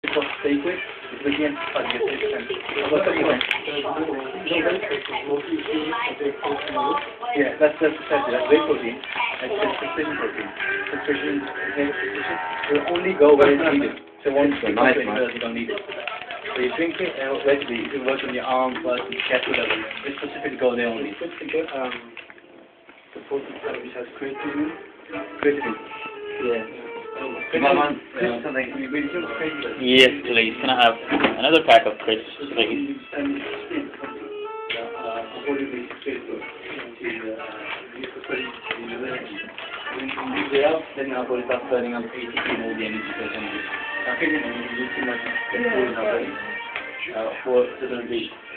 to stay quick. It's begin to get this. Yeah, that's precisely. That's whey protein. It's precision protein. Precision will only go where it's needed. So once you nice, you don't need it. So you drink it, and basically you can work on your arms, like your chest, whatever. It's specific to go there only. The protein which has creatine. Creatine. Yeah. Yes, please. Can I have another pack of crisps, please? Then our body starts burning up ATP and all the energy goes energy. I think you use too much food in our body for certain reasons.